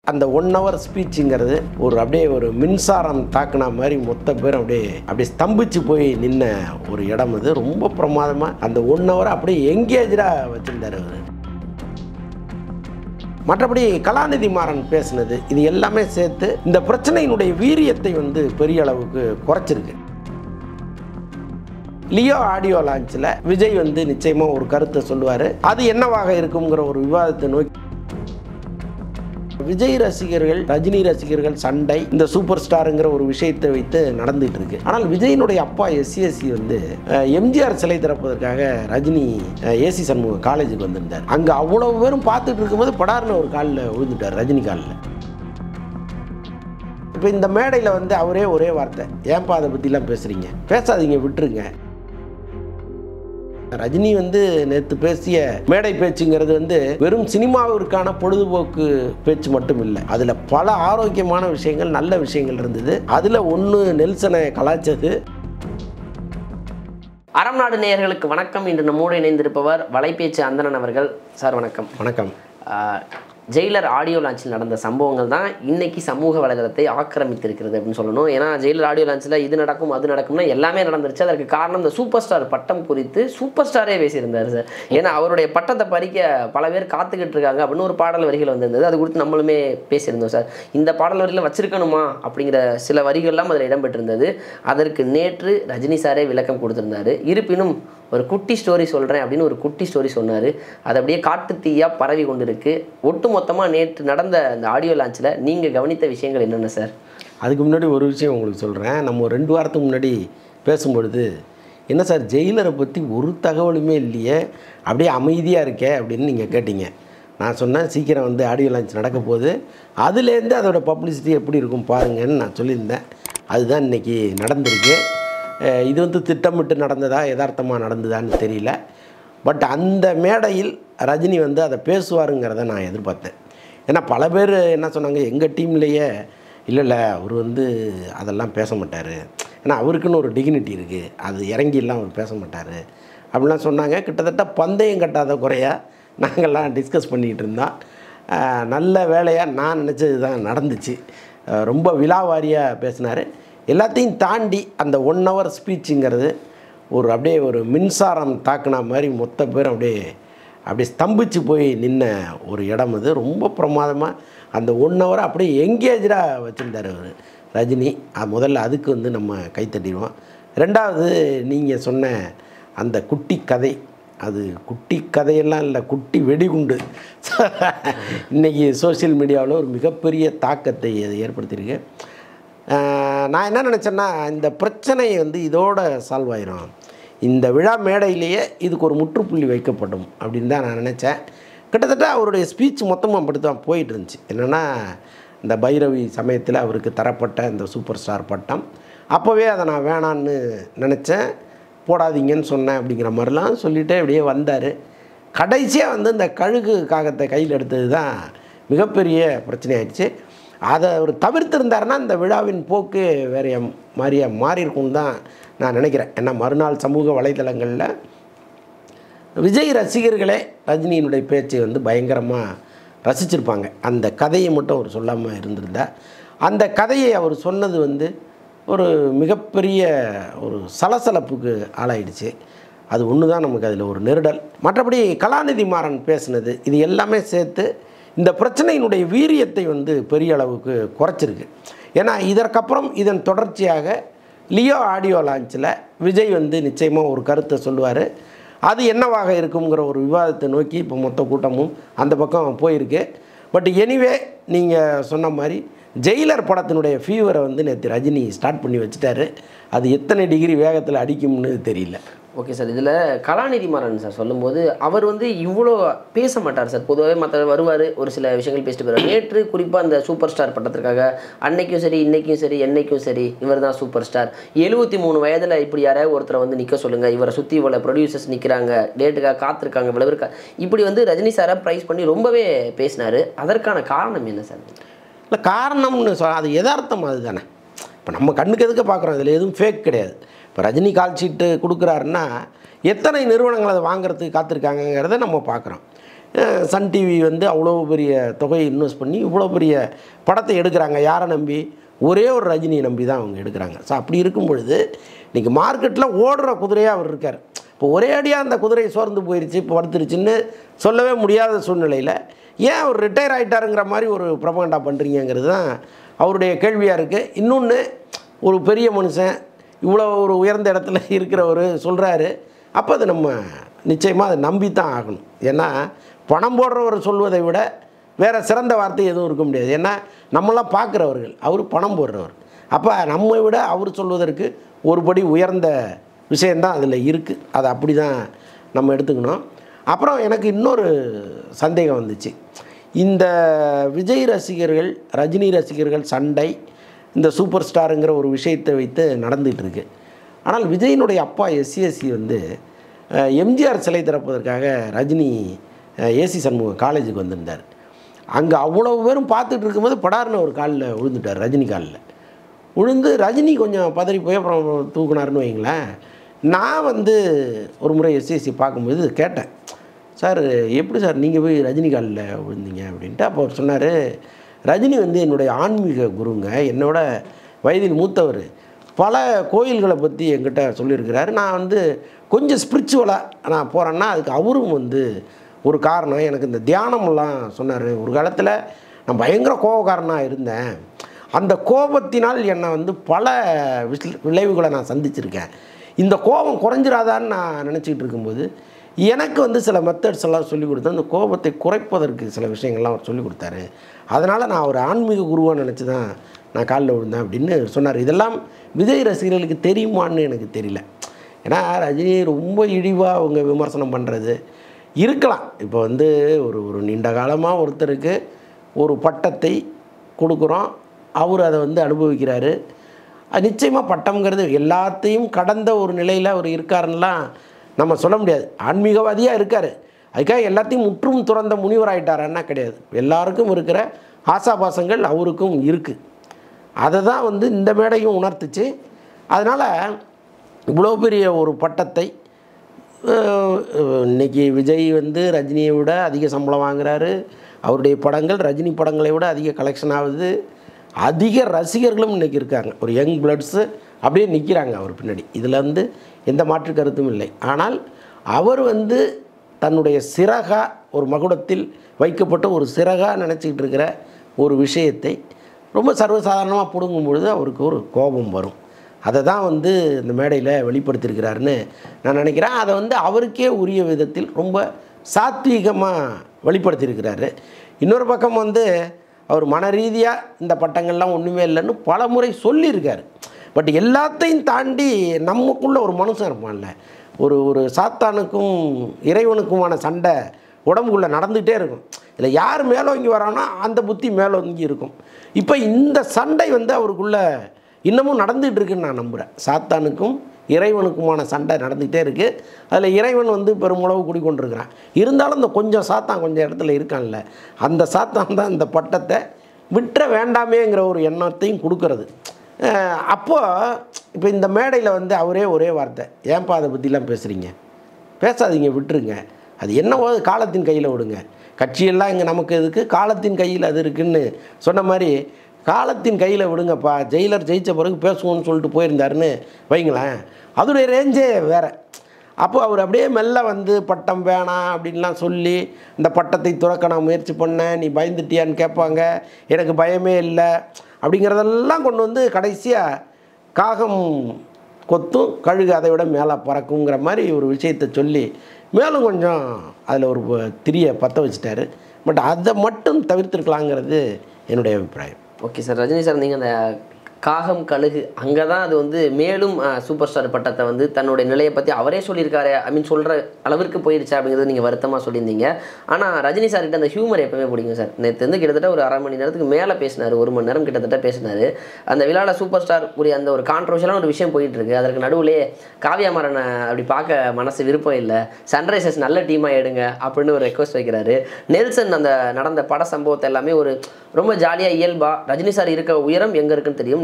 அந்த 1 hour ஸ்பீச்சுங்கிறது அப்படியே ஒரு மின்சாரம் தாக்குனா மாதிரி மொத்த பேர் அப்படியே ஸ்தம்பிச்சு போய் நின்ன ஒரு இடம். அது ரொம்ப பிரமாதமாக அந்த 1 hour அப்படியே எங்கேஜாக வச்சுருந்தார் அவர். மற்றபடி கலாநிதி மாறன் பேசினது இது எல்லாமே சேர்த்து இந்த பிரச்சனையினுடைய வீரியத்தை பெரிய அளவுக்கு குறைச்சிருக்கு. லியோ ஆடியோ லான்ச்சில் விஜய் நிச்சயமாக ஒரு கருத்தை சொல்லுவார். அது என்னவாக இருக்குங்கிற ஒரு விவாதத்தை நோக்கி விஜய் ரசிகர்கள் ரஜினி ரசிகர்கள் சண்டை இந்த சூப்பர் ஸ்டாருங்கிற ஒரு விஷயத்தை வைத்து நடந்துட்டு இருக்கு. ஆனால் விஜயினுடைய அப்பா எஸ்சிஎஸ்சி எம்ஜிஆர் சிலை திறப்பதற்காக ரஜினி ஏசி சண்முகம் காலேஜுக்கு வந்திருந்தார். அங்கே அவ்வளவு பேரும் பார்த்துட்டு இருக்கும்போது படார்னு ஒரு காலில் விழுந்துட்டார், ரஜினி காலில். இப்போ இந்த மேடையில் அவரே ஒரே வார்த்தை, ஏன்பா அதை பற்றிலாம் பேசுகிறீங்க, பேசாதீங்க, விட்டுருங்க. ரஜினி நேற்று பேசிய மேடை பேச்சுங்கிறது வெறும் சினிமாவிற்கான பொழுதுபோக்கு பேச்சு மட்டும் இல்லை. அதில் பல ஆரோக்கியமான விஷயங்கள், நல்ல விஷயங்கள் இருந்தது. அதில் ஒன்று நெல்சனை கலாய்ச்சது. அறம் நாடு நேயர்களுக்கு வணக்கம். இன்று நம்மோடு இணைந்திருப்பவர் வலைபேச்சு அந்தணன் அவர்கள். சார் வணக்கம். வணக்கம். ஜெயிலர் ஆடியோ லான்ச்சில் நடந்த சம்பவங்கள் தான் இன்னைக்கு சமூக வலைதளத்தை ஆக்கிரமித்திருக்கிறது அப்படின்னு சொல்லணும். ஏன்னா ஜெயிலர் ஆடியோ லான்ச்சில் இது நடக்கும் அது நடக்கும்னா எல்லாமே நடந்துருச்சு. அதற்கு காரணம் இந்த சூப்பர் ஸ்டார் பட்டம் குறித்து சூப்பர் ஸ்டாரே பேசியிருந்தார் சார். ஏன்னா அவருடைய பட்டத்தை பறிக்க பல பேர் காத்துக்கிட்டு இருக்காங்க அப்படின்னு ஒரு பாடல் வரிகள் வந்திருந்தது. அது குறித்து நம்மளுமே பேசியிருந்தோம் சார். இந்த பாடல் வரிகளை வச்சிருக்கணுமா அப்படிங்கிற சில வரிகள்லாம் அதில் இடம்பெற்றிருந்தது. அதற்கு நேற்று ரஜினி சாரே விளக்கம் கொடுத்திருந்தாரு. இருப்பினும் ஒரு குட்டி ஸ்டோரி சொல்கிறேன் அப்படின்னு ஒரு குட்டி ஸ்டோரி சொன்னார். அது அப்படியே காட்டு தீயாக பரவி கொண்டு இருக்கு. ஒட்டு மொத்தமாக நேற்று நடந்த அந்த ஆடியோ லான்ச்சில் நீங்கள் கவனித்த விஷயங்கள் என்னென்ன சார்? அதுக்கு முன்னாடி ஒரு விஷயம் உங்களுக்கு சொல்கிறேன். நம்ம 2 வாரத்துக்கு முன்னாடி பேசும்பொழுது, என்ன சார் ஜெயிலரை பற்றி ஒரு தகவலுமே இல்லையே, அப்படியே அமைதியாக இருக்கே அப்படின்னு நீங்கள் கேட்டீங்க. நான் சொன்னேன் சீக்கிரம் ஆடியோ லான்ச் நடக்க போகுது, அதுலேருந்து அதோட பப்ளிசிட்டி எப்படி இருக்கும் பாருங்கன்னு நான் சொல்லியிருந்தேன். அதுதான் இன்றைக்கி நடந்திருக்கு. இது திட்டமிட்டு நடந்ததா யதார்த்தமாக நடந்ததான்னு தெரியல. பட் அந்த மேடையில் ரஜினி அதை பேசுவாருங்கிறத நான் எதிர்பார்த்தேன். ஏன்னா பல பேர் என்ன சொன்னாங்க, எங்கள் டீம்லேயே இல்லை அவர் அதெல்லாம் பேச மாட்டார், ஏன்னா அவருக்குன்னு ஒரு டிக்னிட்டி இருக்குது, அது இறங்கிலாம் அவர் பேச மாட்டார் அப்படிலாம் சொன்னாங்க. கிட்டத்தட்ட பந்தயம் கட்டாத குறையாக நாங்கள்லாம் டிஸ்கஸ் பண்ணிக்கிட்டு இருந்தோம். நல்ல வேலையாக நான் நினச்சது தான் நடந்துச்சு. ரொம்ப விலாவாரியாக பேசினார். எல்லாத்தையும் தாண்டி அந்த 1 hour ஸ்பீச்சுங்கிறது அப்படியே ஒரு மின்சாரம் தாக்குனா மாதிரி மொத்த பேர் அப்படியே ஸ்தம்பிச்சு போய் நின்ன ஒரு இடம். அது ரொம்ப பிரமாதமாக அந்த 1 hour அப்படியே எங்கேஜாக வச்சுருந்தார் அவர் ரஜினி. முதல்ல அதுக்கு நம்ம கைத்தட்டிடுவோம். ரெண்டாவது நீங்கள் சொன்ன அந்த குட்டி கதை, அது குட்டி கதையெல்லாம் இல்லை, குட்டி வெடிகுண்டு இன்றைக்கி சோஷியல் மீடியாவில் ஒரு மிகப்பெரிய தாக்கத்தை அது ஏற்படுத்தியிருக்கு. நான் என்ன நினச்சேன்னா, இந்த பிரச்சனை இதோட சால்வ் ஆயிரும், இந்த விழா மேடையிலேயே இதுக்கு ஒரு முற்றுப்புள்ளி வைக்கப்படும் அப்படின்னு தான் நான் நினச்சேன். கிட்டத்தட்ட அவருடைய ஸ்பீச் மொத்தமாக அப்படி தான் போயிட்டு இருந்துச்சு. என்னென்னா, இந்த பைரவி சமயத்தில் அவருக்கு தரப்பட்ட இந்த சூப்பர் ஸ்டார் பட்டம், அப்போவே அதை நான் வேணான்னு நினச்சேன், போடாதீங்கன்னு சொன்னேன் அப்படிங்கிற மாதிரிலாம் சொல்லிவிட்டு அப்படியே வந்தார். கடைசியாக இந்த கழுகு காகத்தை கையில் எடுத்தது தான் மிகப்பெரிய பிரச்சனை ஆயிடுச்சு. அதை அவர் தவிர்த்திருந்தாருன்னா இந்த விழாவின் போக்கு வேறு மாதிரியாக மாறியிருக்கும்னு தான் நான் நினைக்கிறேன். ஏன்னா மறுநாள் சமூக வலைதளங்களில் விஜய் ரசிகர்களே ரஜினியினுடைய பேச்சை பயங்கரமாக ரசிச்சிருப்பாங்க. அந்த கதையை மட்டும் அவர் சொல்லாமல் இருந்திருந்தார். அந்த கதையை அவர் சொன்னது ஒரு மிகப்பெரிய ஒரு சலசலப்புக்கு ஆளாயிடுச்சு. அது ஒன்று தான் நமக்கு அதில் ஒரு நெருடல். மற்றபடி கலாநிதி மாறன் பேசினது இது எல்லாமே சேர்த்து இந்த பிரச்சனையினுடைய வீரியத்தை பெரிய அளவுக்கு குறைச்சிருக்கு. ஏன்னா இதற்கப்புறம் இதன் தொடர்ச்சியாக லியோ ஆடியோ லான்ச்சில் விஜய் நிச்சயமாக ஒரு கருத்தை சொல்லுவார். அது என்னவாக இருக்குங்கிற ஒரு விவாதத்தை நோக்கி இப்போ மொத்த கூட்டமும் அந்த பக்கம் போயிருக்கு. பட் எனிவே நீங்கள் சொன்ன மாதிரி ஜெயிலர் படத்தினுடைய ஃபீவரை நேற்று ரஜினி ஸ்டார்ட் பண்ணி வச்சுட்டாரு. அது எத்தனை டிகிரி வேகத்தில் அடிக்கும்னு தெரியல. ஓகே சார், இதில் கலாநிதி மாறன் சார் சொல்லும்போது அவர் இவ்வளோ பேச மாட்டார் சார். பொதுவாகவே மற்ற வருவார், ஒரு சில விஷயங்கள் பேசிட்டு போயிடுவார். நேற்று குறிப்பாக அந்த சூப்பர் ஸ்டார் பட்டத்திற்காக அன்னைக்கும் சரி இன்றைக்கும் சரி என்னைக்கும் சரி இவர் தான் சூப்பர் ஸ்டார், 73 வயதில் இப்படி யாராவது ஒருத்தரை நிற்க சொல்லுங்கள், இவரை சுற்றி இவ்வளோ ப்ரொடியூசர்ஸ் நிற்கிறாங்க, டேட்டுக்காக காத்திருக்காங்க, இவ்வளோ இருக்கா, இப்படி ரஜினி சாரை ப்ரைஸ் பண்ணி ரொம்பவே பேசினார். அதற்கான காரணம் என்ன சார்? இல்லை காரணம்னு அது யதார்த்தம் அதுதானே. இப்போ நம்ம கண்ணுக்கு எதுக்க பார்க்குறோம், இதில் எதுவும் ஃபேக் கிடையாது. இப்போ ரஜினி கால் ஷீட்டு கொடுக்குறாருன்னா எத்தனை நிறுவனங்கள் அதை வாங்குறதுக்கு காத்திருக்காங்கங்கிறத நம்ம பார்க்குறோம். சன் டிவி வந்து அவ்வளோ பெரிய தொகையை இன்வெஸ்ட் பண்ணி இவ்வளோ பெரிய படத்தை எடுக்கிறாங்க. யாரை நம்பி? ஒரே ஒரு ரஜினியை நம்பி தான் அவங்க எடுக்கிறாங்க. ஸோ அப்படி இருக்கும் பொழுது இன்றைக்கி மார்க்கெட்டில் ஓடுற குதிரையாக அவர் இருக்கார். இப்போ ஒரே அடியாக அந்த குதிரை சோர்ந்து போயிடுச்சு, இப்போ படுத்துருச்சுன்னு சொல்லவே முடியாத சூழ்நிலையில் ஏன் அவர் ரிட்டையர் ஆகிட்டாருங்கிற மாதிரி ஒரு ப்ரொபகண்டா பண்ணுறீங்கிறது தான் அவருடைய கேள்வியாக இருக்குது. இன்னொன்று, ஒரு பெரிய மனுஷன் இவ்வளோ ஒரு உயர்ந்த இடத்துல இருக்கிறவர் சொல்கிறாரு, அப்போ அது நம்ம நிச்சயமாக அதை நம்பி தான் ஆகணும். ஏன்னா பணம் போடுறவர் சொல்வதை விட வேறு சிறந்த வார்த்தை எதுவும் இருக்க முடியாது. ஏன்னா நம்மளாம் பார்க்குறவர்கள், அவர் பணம் போடுறவர். அப்போ நம்மை விட அவர் சொல்வதற்கு ஒருபடி உயர்ந்த விஷயந்தான் அதில் இருக்குது. அதை அப்படி தான் நம்ம எடுத்துக்கணும். அப்புறம் எனக்கு இன்னொரு சந்தேகம் வந்துச்சு. இந்த விஜய் ரசிகர்கள் ரஜினி ரசிகர்கள் சண்டை இந்த சூப்பர் ஸ்டாருங்கிற ஒரு விஷயத்தை வைத்து நடந்துகிட்ருக்கு. ஆனால் விஜயினுடைய அப்பா எஸ்சிஎஸ்சி வந்து எம்ஜிஆர் சிலை திறப்பதற்காக ரஜினி ஏசி சண்முகம் காலேஜுக்கு வந்திருந்தார். அங்கே அவ்வளோ பேரும் பார்த்துட்டு இருக்கும்போது படார்னு ஒரு காலில் விழுந்துட்டார். ரஜினி காலில் விழுந்து ரஜினி கொஞ்சம் பதறி போய் அப்புறம் தூக்குனாருன்னு வைங்களேன். நான் வந்து ஒரு முறை எஸ்சிஎஸ்சி பார்க்கும்போது கேட்டேன், சார் எப்படி சார் நீங்கள் போய் ரஜினி காலில் விழுந்தீங்க அப்படின்ட்டு. அப்போ அவர் சொன்னார், ரஜினி வந்து என்னுடைய ஆன்மீக குருங்க, என்னோட வயதில் மூத்தவர், பல கோயில்களை பற்றி என்கிட்ட சொல்லியிருக்கிறாரு. நான் வந்து கொஞ்சம் ஸ்பிரிச்சுவலாக நான் போகிறேன்னா அதுக்கு அவரும் வந்து ஒரு காரணம். எனக்கு இந்த தியானமெல்லாம் சொன்னார். ஒரு காலத்தில் நான் பயங்கர கோபக்காரனாக இருந்தேன். அந்த கோபத்தினால் என்னை வந்து பல விளைவுகளை நான் சந்திச்சிருக்கேன். இந்த கோபம் குறைஞ்சிராதான்னு நான் நினச்சிக்கிட்டு இருக்கும்போது எனக்கு வந்து சில மெத்தட்ஸ் எல்லாம் சொல்லிக் கொடுத்தேன். அந்த கோபத்தை குறைப்பதற்கு சில விஷயங்கள்லாம் அவர் சொல்லிக் கொடுத்தாரு. அதனால் நான் ஒரு ஆன்மீக குருவாக நினச்சி தான் நான் காலில் விழுந்தேன் அப்படின்னு சொன்னார். இதெல்லாம் விஜய் ரசிகர்களுக்கு தெரியுமான்னு எனக்கு தெரியல. ஏன்னா ரஜினி ரொம்ப இழிவாக அவங்க விமர்சனம் பண்ணுறது இருக்கலாம். இப்போ வந்து ஒரு நீண்ட காலமாக ஒருத்தருக்கு ஒரு பட்டத்தை கொடுக்குறோம், அவர் அதை வந்து அனுபவிக்கிறாரு. நிச்சயமாக பட்டம்ங்கிறது எல்லாத்தையும் கடந்த ஒரு நிலையில் அவர் இருக்காருன்னெலாம் நம்ம சொல்ல முடியாது. ஆன்மீகவாதியாக இருக்கார், அதுக்காக எல்லாத்தையும் முற்றும் துறந்த முனிவர் ஆகிட்டாரான்னா கிடையாது. எல்லாருக்கும் இருக்கிற ஆசாபாசங்கள் அவருக்கும் இருக்குது. அதை தான் வந்து இந்த மேடையும் உணர்த்துச்சு. அதனால் இவ்வளோ பெரிய ஒரு பட்டத்தை இன்றைக்கி விஜய் வந்து ரஜினியை விட அதிக சம்பளம் வாங்குகிறாரு. அவருடைய படங்கள் ரஜினி படங்களை விட அதிக கலெக்ஷன் ஆகுது. அதிக ரசிகர்களும் இன்றைக்கி இருக்காங்க. ஒரு யங் பிளட்ஸு அப்படியே நிற்கிறாங்க அவர் பின்னாடி. இதில் வந்து எந்த மாற்று கருத்தும் இல்லை. ஆனால் அவர் வந்து தன்னுடைய சிறகாக ஒரு மகுடத்தில் வைக்கப்பட்ட ஒரு சிறகாக நினச்சிக்கிட்டு இருக்கிற ஒரு விஷயத்தை ரொம்ப சர்வசாதாரணமாக பிடுங்கும் பொழுது அவருக்கு ஒரு கோபம் வரும். அதை தான் வந்து இந்த மேடையில் வெளிப்படுத்தியிருக்கிறாருன்னு நான் நினைக்கிறேன். அதை வந்து அவருக்கே உரிய விதத்தில் ரொம்ப சாத்வீகமாக வெளிப்படுத்தியிருக்கிறாரு. இன்னொரு பக்கம் வந்து அவர் மன ரீதியாக இந்த பட்டங்கள்லாம் ஒன்றுமே இல்லைன்னு பல முறை சொல்லியிருக்காரு. பட் எல்லாத்தையும் தாண்டி நமக்குள்ளே ஒரு மனுஷன் இருப்பான்ல, ஒரு சாத்தானுக்கும் இறைவனுக்குமான சண்டை உடம்புக்குள்ளே நடந்துகிட்டே இருக்கும். இல்லை யார் மேலோங்கி வரானோ அந்த புத்தி மேலோங்கி இருக்கும். இப்போ இந்த சண்டை வந்து அவருக்குள்ளே இன்னமும் நடந்துகிட்டு இருக்குன்னு நான் நம்புகிறேன். சாத்தானுக்கும் இறைவனுக்குமான சண்டை நடந்துகிட்டே இருக்குது. அதில் இறைவன் வந்து பெருமளவு குடிக்கொண்டிருக்கிறான். இருந்தாலும் இந்த கொஞ்சம் சாத்தான் கொஞ்சம் இடத்துல இருக்கான்ல, அந்த சாத்தான் தான் இந்த பட்டத்தை விட்டுற வேண்டாமேங்கிற ஒரு எண்ணத்தையும் கொடுக்கறது. அப்போது இப்போ இந்த மேடையில் வந்து அவரே ஒரே வார்த்தை, ஏன்பா அதை பற்றிலாம் பேசுகிறீங்க, பேசாதீங்க, விட்டுருங்க, அது என்னவோ அது காலத்தின் கையில் விடுங்க, கட்சியெல்லாம் இங்கே நமக்கு எதுக்கு, காலத்தின் கையில் அது இருக்குதுன்னு சொன்ன மாதிரி காலத்தின் கையில் விடுங்கப்பா, ஜெயிலர் ஜெயித்த பிறகு பேசுவோன்னு சொல்லிட்டு போயிருந்தாருன்னு வைங்களேன். அதோடைய ரேஞ்சே வேறு. அப்போ அவர் அப்படியே மெல்ல வந்து பட்டம் வேணாம் அப்படின்லாம் சொல்லி இந்த பட்டத்தை துறக்க நான் முயற்சி பண்ணேன், நீ பயந்துட்டியான்னு கேட்பாங்க, எனக்கு பயமே இல்லை அப்படிங்கிறதெல்லாம் கொண்டு வந்து கடைசியாக காகம் கொத்தும் கழுகு அதை விட மேலே பறக்குங்கிற மாதிரி ஒரு விஷயத்தை சொல்லி மேலும் கொஞ்சம் அதில் ஒரு திரியை பற்ற வச்சுட்டாரு. பட் அதை மட்டும் தவிர்த்துருக்கலாங்கிறது என்னுடைய அபிப்பிராயம். Okay sir. ரஜினி சார், நீங்கள் அந்த காகம் கழுகு அங்கே தான் அது வந்து மேலும் சூப்பர் ஸ்டார் பட்டத்தை வந்து தன்னுடைய நிலையை பற்றி அவரே சொல்லியிருக்காரு, சொல்கிற அளவிற்கு போயிடுச்சு அப்படிங்கிறது நீங்கள் வருத்தமாக சொல்லியிருந்தீங்க. ஆனால் ரஜினி சார்கிட்ட அந்த ஹியூமர் எப்பவுமே பிடிக்கும் சார். நேற்று வந்து கிட்டத்தட்ட ஒரு 1/2 மணி நேரத்துக்கு மேலே பேசினார், 1 மணி நேரம் கிட்டத்தட்ட பேசினார். அந்த விழாவில் சூப்பர் ஸ்டார் உரிய அந்த ஒரு கான்ட்ரவர்ஷியலான ஒரு விஷயம் போயிட்டு இருக்கு. அதற்கு நடுவிலே காவியா மாறனை அப்படி பார்க்க மனசு விருப்பம் இல்லை, சன்ரைசர்ஸ் நல்ல டீமாக எடுங்க அப்படின்னு ஒரு ரெக்வஸ்ட் வைக்கிறாரு. நெல்சன் அந்த நடந்த பட சம்பவத்தை எல்லாமே ஒரு ரொம்ப ஜாலியாக இயல்பாக, ரஜினி சார் இருக்க உயரம் எங்கே இருக்குன்னு தெரியும்,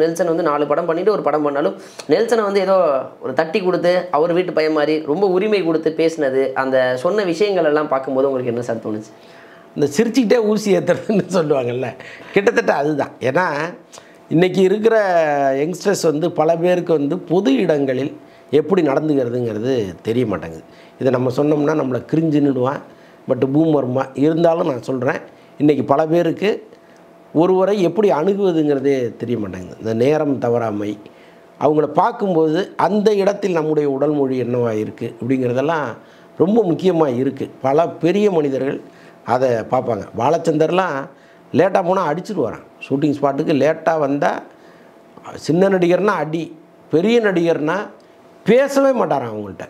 நெல்சன் வந்து 4 படம் பண்ணிட்டு ஒரு படம் பண்ணாலும் நெல்சனை வந்து ஏதோ ஒரு தட்டி கொடுத்து அவர் வீட்டு பையன் மாதிரி ரொம்ப உரிமை கொடுத்து பேசினது, அந்த சொன்ன விஷயங்கள் எல்லாம் பார்க்கும்போது உங்களுக்கு என்ன சார் தோணுச்சு? இந்த சிரிச்சுக்கிட்டே ஊசி ஏற்றுறதுன்னு சொல்லுவாங்கல்ல, கிட்டத்தட்ட அதுதான். ஏன்னா இன்றைக்கி இருக்கிற யங்ஸ்டர்ஸ் வந்து பல பேருக்கு வந்து பொது இடங்களில் எப்படி நடந்துக்கிறதுங்கிறது தெரிய மாட்டேங்குது. இதை நம்ம சொன்னோம்னா நம்மளை கிரிஞ்சுன்னுடுவான், பட் பூமர்மா இருந்தாலும் நான் சொல்கிறேன், இன்றைக்கி பல பேருக்கு ஒருவரை எப்படி அணுகுவதுங்கிறதே தெரிய மாட்டேங்குது. இந்த நேரம் தவறாமை, அவங்கள பார்க்கும்போது அந்த இடத்தில் நம்முடைய உடல் மொழி என்னவாக இருக்குது அப்படிங்கிறதெல்லாம் ரொம்ப முக்கியமாக இருக்குது. பல பெரிய மனிதர்கள் அதை பார்ப்பாங்க. பாலச்சந்தர்லாம் லேட்டாக போனால் அடிச்சுட்டு ஷூட்டிங் ஸ்பாட்டுக்கு லேட்டாக வந்தால் சின்ன நடிகர்னால் அடி, பெரிய நடிகர்னால் பேசவே மாட்டாரான் அவங்கள்ட்ட.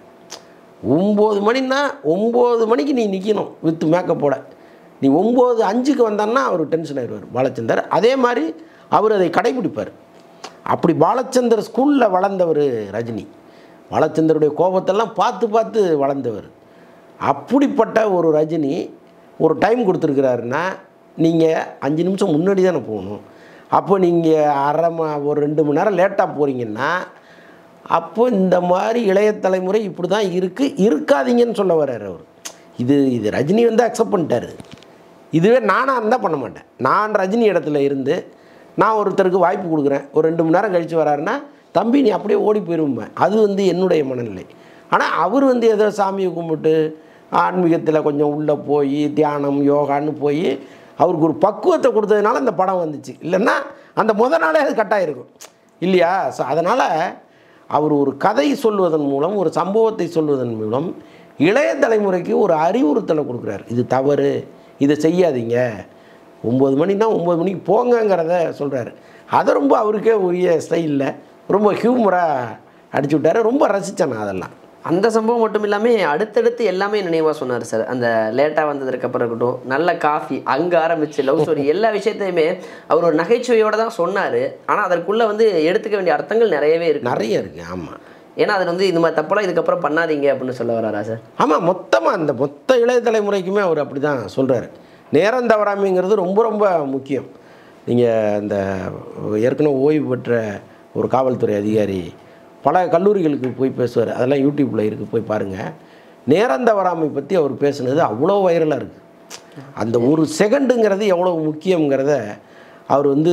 9 மணின்னா 9 மணிக்கு நீ நிற்கணும் வித் மேக்கப்போட. நீ 9:05க்கு வந்தான்னா அவர் டென்ஷன் ஆயிடுவார் பாலச்சந்தர். அதே மாதிரி அவர் அதை கடைபிடிப்பார். அப்படி பாலச்சந்தர் ஸ்கூலில் வளர்ந்தவர் ரஜினி. பாலச்சந்தருடைய கோபத்தெல்லாம் பார்த்து பார்த்து வளர்ந்தவர். அப்படிப்பட்ட ஒரு ரஜினி ஒரு டைம் கொடுத்துருக்கிறாருன்னா நீங்கள் 5 நிமிஷம் முன்னாடி தானே போகணும். அப்போ நீங்கள் ஒரு 2 மணி நேரம் லேட்டாக போகிறீங்கன்னா அப்போ இந்த மாதிரி இளைய தலைமுறை இப்படி தான் இருக்காதீங்கன்னு சொல்ல வர்றார் அவர். இது ரஜினி வந்து அக்செப்ட் பண்ணிட்டார். இதுவே நானாக இருந்தால் பண்ண மாட்டேன். நான் ரஜினி இடத்துல இருந்து நான் ஒருத்தருக்கு வாய்ப்பு கொடுக்குறேன், ஒரு 2 மணி நேரம் கழித்து வராருன்னா தம்பி நீ அப்படியே ஓடி போயிருவேன். அது வந்து என்னுடைய மனநிலை. ஆனால் அவர் வந்து ஏதோ சாமியை கும்பிட்டு ஆன்மீகத்தில் கொஞ்சம் உள்ளே போய் தியானம் யோகான்னு போய் அவருக்கு ஒரு பக்குவத்தை கொடுத்ததுனால இந்த படம் வந்துச்சு. இல்லைன்னா அந்த நாளே அது கட்டாயிருக்கும் இல்லையா? ஸோ அதனால் அவர் ஒரு கதை சொல்வதன் மூலம், ஒரு சம்பவத்தை சொல்வதன் மூலம் இளைய தலைமுறைக்கு ஒரு அறிவுறுத்தலை கொடுக்குறாரு. இது தவறு, இதை செய்யாதீங்க, 9 மணினா 9 மணிக்கு போங்கங்கிறத சொல்கிறாரு. அதை ரொம்ப அவருக்கே உரிய ஸ்டைலில் ரொம்ப ஹியூமராக அடிச்சு விட்டார். ரொம்ப ரசித்தேன் நான் அதெல்லாம். அந்த சம்பவம் மட்டும் இல்லாமல் அடுத்தடுத்து எல்லாமே நினைவாக சொன்னார் சார். அந்த லேட்டாக வந்ததுக்கு அப்புறம் இருக்கட்டும், நல்ல காஃபி அங்கே ஆரம்பித்து லவ் ஸ்டோரி எல்லா விஷயத்தையுமே அவர் ஒரு நகைச்சுவையோடு தான் சொன்னார். ஆனால் அதற்குள்ளே வந்து எடுத்துக்க வேண்டிய அர்த்தங்கள் நிறையவே இருக்குது. ஆமாம். ஏன்னா அதில் வந்து இந்த மாதிரி தப்பெல்லாம் இதுக்கப்புறம் பண்ணாதீங்க அப்படின்னு சொல்ல வராரா சார்? ஆமாம், மொத்தமாக அந்த மொத்த இளைய தலைமுறைக்குமே அவர் அப்படி தான் சொல்கிறாரு. நேரம் தவறாமைங்கிறது ரொம்ப ரொம்ப முக்கியம். நீங்கள் இந்த ஏற்கனவே ஓய்வு பெற்ற ஒரு காவல்துறை அதிகாரி பல கல்லூரிகளுக்கு போய் பேசுவார். அதெல்லாம் யூடியூப்பில் இருக்குது, போய் பாருங்கள். நேரம் தவறாமை பற்றி அவர் பேசுனது அவ்வளோ வைரலாக இருக்குது. அந்த ஒரு செகண்டுங்கிறது எவ்வளோ முக்கியங்கிறத அவர் வந்து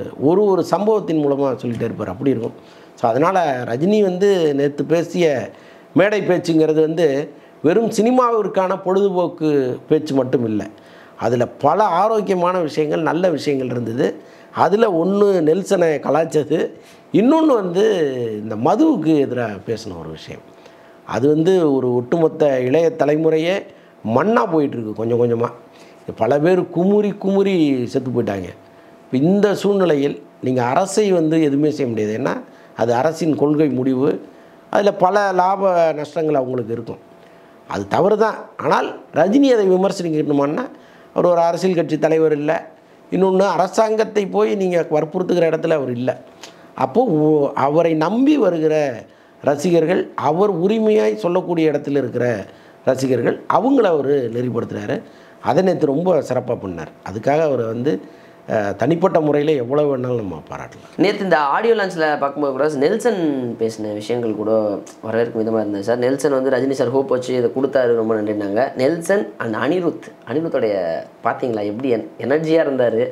ஒரு சம்பவத்தின் மூலமாக சொல்லிகிட்டே இருப்பார். அப்படி இருக்கும். ஸோ அதனால் ரஜினி வந்து நேற்று பேசிய மேடை பேச்சுங்கிறது வந்து வெறும் சினிமாவிற்கான பொழுதுபோக்கு பேச்சு மட்டும் இல்லை. அதில் பல ஆரோக்கியமான விஷயங்கள், நல்ல விஷயங்கள் இருந்தது. அதில் ஒன்று நெல்சனை கலாய்ச்சது, இன்னொன்று வந்து இந்த மதுவுக்கு எதிராக பேசின ஒரு விஷயம். அது வந்து ஒரு ஒட்டுமொத்த இளைய தலைமுறையே மண்ணாக போயிட்டுருக்கு கொஞ்சம் கொஞ்சமாக. பல பேர் குமுறி செத்து போயிட்டாங்க. இப்போ இந்த சூழ்நிலையில் நீங்கள் அரசை வந்து எதுவுமே செய்ய முடியாது. ஏன்னா அது அரசின் கொள்கை முடிவு. அதில் பல லாப நஷ்டங்கள் அவங்களுக்கு இருக்கும். அது தவறு தான். ஆனால் ரஜினி அதை விமர்சனிக்கணுமான்னா அவர் ஒரு அரசியல் கட்சி தலைவர் இல்லை. இன்னொன்று அரசாங்கத்தை போய் நீங்கள் வற்புறுத்துகிற இடத்துல அவர் இல்லை. அப்போது அவரை நம்பி வருகிற ரசிகர்கள், அவர் உரிமையாய் சொல்லக்கூடிய இடத்துல இருக்கிற ரசிகர்கள், அவங்கள அவர் நெறிப்படுத்துகிறாரு. அதை நேற்று ரொம்ப சிறப்பாக பண்ணார். அதுக்காக அவர் வந்து தனிப்பட்ட முறையில் எவ்வளோ வேணாலும் நம்ம பாராட்டலாம். நேற்று இந்த ஆடியோ லான்ச்சில் பார்க்கும்போது கூட நெல்சன் பேசின விஷயங்கள் கூட வரவேற்கும் விதமாக இருந்தது சார். நெல்சன் வந்து ரஜினி சார் ஹோப் வச்சு இதை கொடுத்தாரு, ரொம்ப நன்றினாங்க. நெல்சன் அண்ட் அனிருத்தோடைய பார்த்தீங்களா எப்படி எனர்ஜியாக இருந்தார்?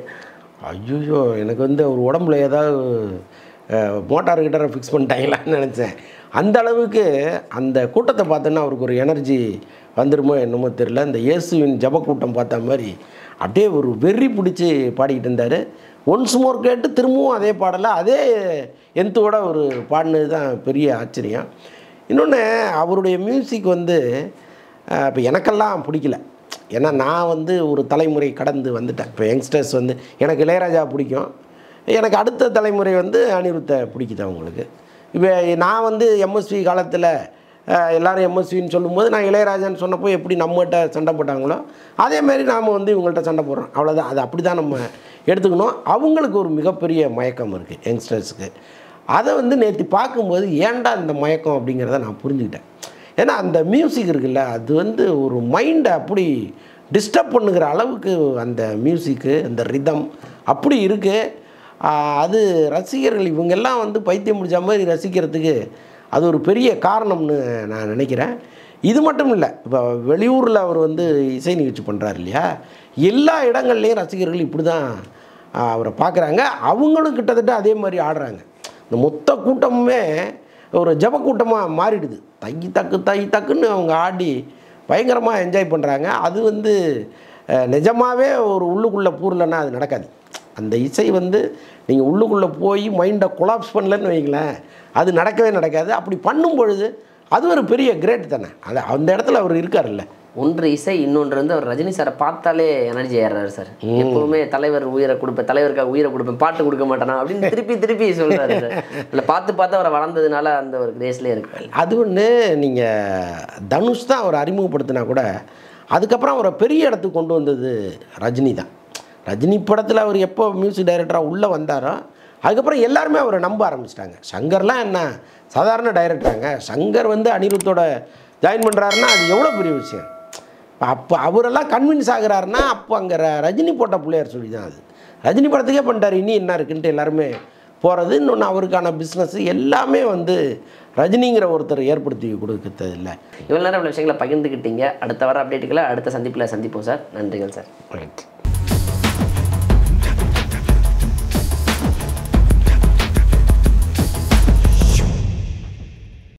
ஐயோ, எனக்கு வந்து அவர் உடம்புல ஏதாவது மோட்டார் கிட்டாரை ஃபிக்ஸ் பண்ணிட்டாங்களான்னு நினச்சேன். அந்த அளவுக்கு அந்த கூட்டத்தை பார்த்தோன்னா அவருக்கு ஒரு எனர்ஜி வந்துருமோ என்னமோ தெரியல. இந்த இயேசுவின் ஜப கூட்டம் பார்த்த மாதிரி அப்படியே ஒரு வெறி பிடிச்சி பாடிக்கிட்டு இருந்தார். ஒன்ஸ் மோர் கேட்டு திரும்பவும் அதே பாடலை அதே எந்தோட ஒரு பாடினது தான் பெரிய ஆச்சரியம். இன்னொன்று அவருடைய மியூசிக் வந்து இப்போ எனக்கெல்லாம் பிடிக்கல. ஏன்னா நான் வந்து ஒரு தலைமுறை கடந்து வந்துட்டேன். இப்போ யங்ஸ்டர்ஸ் வந்து எனக்கு இளையராஜா பிடிக்கும், எனக்கு அடுத்த தலைமுறை வந்து அனிருத்தை பிடிக்குது அவங்களுக்கு. இப்போ நான் வந்து எம்எஸ்வி காலத்தில் எல்லோரும் எம்எஸ்வின்னு சொல்லும்போது நான் இளையராஜான்னு சொன்னப்போ எப்படி நம்மகிட்ட சண்டை போட்டாங்களோ அதேமாரி நாம் வந்து இவங்கள்ட்ட சண்டை போடுறோம். அவ்வளோதான். அது அப்படி தான் நம்ம எடுத்துக்கணும். அவங்களுக்கு ஒரு மிகப்பெரிய மயக்கம் இருக்குது யங்ஸ்டர்ஸுக்கு. அதை வந்து நேற்று பார்க்கும்போது ஏன்டா இந்த மயக்கம் அப்படிங்கிறத நான் புரிஞ்சுக்கிட்டேன். ஏன்னா அந்த மியூசிக் இருக்குல்ல, அது வந்து ஒரு மைண்டை அப்படி டிஸ்டர்ப் பண்ணுகிற அளவுக்கு அந்த மியூசிக்கு, அந்த ரிதம் அப்படி இருக்குது. அது ரசிகர்கள் இவங்கெல்லாம் வந்து பைத்தியம் முடிச்ச மாதிரி ரசிக்கிறதுக்கு அது ஒரு பெரிய காரணம்னு நான் நினைக்கிறேன். இது மட்டும் இல்லை, இப்போ வெளியூரில் அவர் வந்து இசை நிகழ்ச்சி பண்ணுறாரு இல்லையா, எல்லா இடங்கள்லேயும் ரசிகர்கள் இப்படி தான் அவரை பார்க்குறாங்க. அவங்களும் கிட்டத்தட்ட அதே மாதிரி ஆடுறாங்க. இந்த மொத்த கூட்டமுமே ஒரு ஜப கூட்டமாக மாறிடுது. தை தக்குன்னு அவங்க ஆடி பயங்கரமாக என்ஜாய் பண்ணுறாங்க. அது வந்து நிஜமாகவே ஒரு உள்ளுக்குள்ளே பூரலன்னா அது நடக்காது. அந்த இசை வந்து நீங்கள் உள்ளுக்குள்ளே போய் மைண்டை கொலாப்ஸ் பண்ணலன்னு வைங்களேன், அது நடக்கவே நடக்காது. அப்படி பண்ணும் பொழுது அது ஒரு பெரிய கிரேட் தானே. அது அந்த இடத்துல அவர் இருக்கார்ல. ஒன்று இசை, இன்னொன்று வந்து அவர் ரஜினி சாரை பார்த்தாலே எனர்ஜி ஏறாரு சார். எப்பவுமே தலைவர் உயிரை கொடுப்பேன், தலைவருக்காக உயிரை கொடுப்பேன், பாட்டு கொடுக்க மாட்டேனா அப்படின்னு திருப்பி சொல்கிறாரு சார். இல்லை பார்த்து அவரை வளர்ந்ததுனால அந்த ஒரு கிரேஸ்லேயே இருக்கு. அது ஒன்று. நீங்கள் தனுஷ் தான் அவரை அறிமுகப்படுத்தினா கூட அதுக்கப்புறம் அவரை பெரிய இடத்துக்கு கொண்டு வந்தது ரஜினி தான். ரஜினி படத்தில் அவர் எப்போ மியூசிக் டைரக்டராக உள்ளே வந்தாரோ அதுக்கப்புறம் எல்லாருமே அவரை நம்ப ஆரம்பிச்சிட்டாங்க. சங்கர்லாம் என்ன சாதாரண டைரக்டராங்க, சங்கர் வந்து அனிருத்தோட ஜாயின் பண்ணுறாருன்னா அது எவ்வளோ பெரிய விஷயம். அப்போ அவரெல்லாம் கன்வின்ஸ் ஆகுறாருன்னா அப்போ அங்கே ரஜினி போட்ட பிள்ளையார் சொல்லி தான். அது ரஜினி படத்துக்கே பண்ணிட்டார், இனி என்ன இருக்குன்ட்டு எல்லாருமே போகிறது. இன்னொன்று அவருக்கான பிஸ்னஸ் எல்லாமே வந்து ரஜினிங்கிற ஒருத்தர் ஏற்படுத்தி கொடுக்குறது இல்லை. இவ்வளோ நேரம் இவ்வளோ விஷயங்களை பகிர்ந்துக்கிட்டீங்க. அடுத்த வர அப்டேட்டுகளை அடுத்த சந்திப்பில் சந்திப்போம் சார். நன்றிகள் சார். ரைட்.